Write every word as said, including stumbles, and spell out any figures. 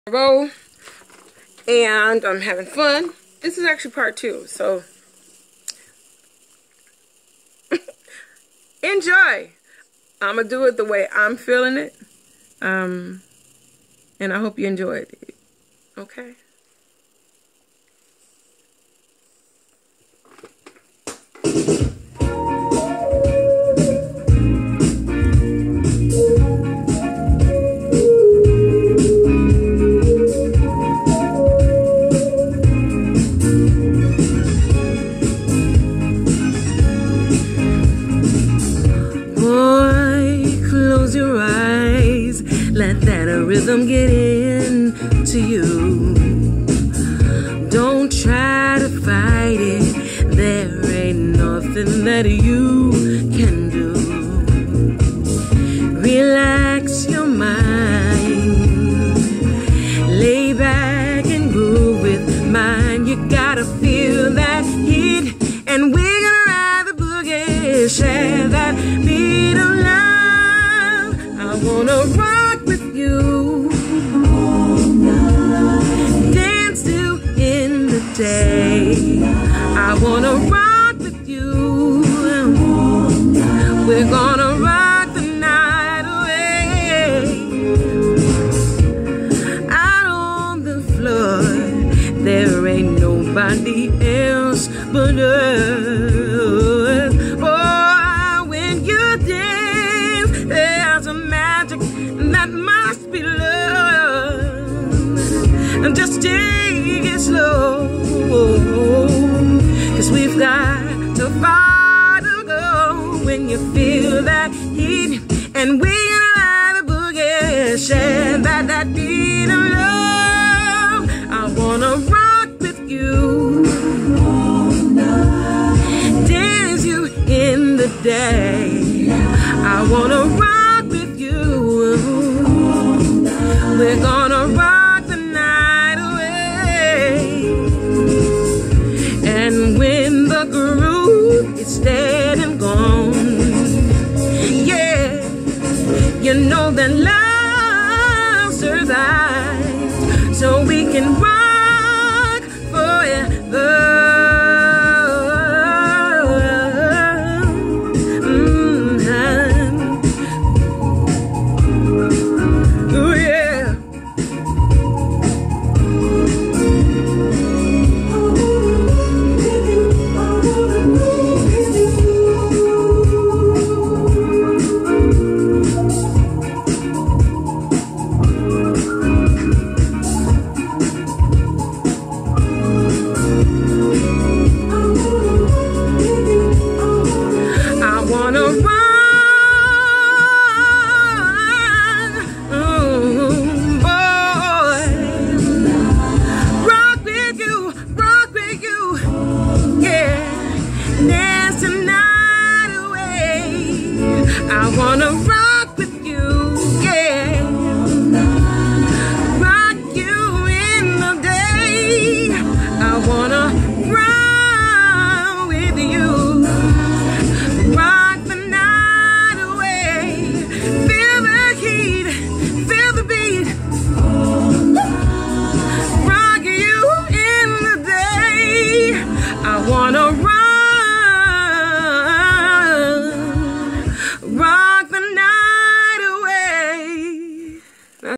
row, and I'm having fun. This is actually part two, so enjoy. I'm gonna do it the way I'm feeling it, um, and I hope you enjoy it. Okay. Let that rhythm get into you. Don't try to fight it. There ain't nothing that you can do. Relax your mind. Lay back and groove with mine. You gotta feel that heat, and we're gonna ride the boogie. Share that beat of love. I wanna rock with you, dance till in the day. I wanna rock with you. We're gonna rock the night away. Out on the floor, there ain't nobody else but us. Oh, when you dance, there's a magic that must be love. And just take it slow, 'cause we've got to far to go. When you feel that heat, and we're gonna ride the boogie. Share that, that beat of love. I wanna rock with you, dance you in the day. I wanna rock with you. We're gonna rock.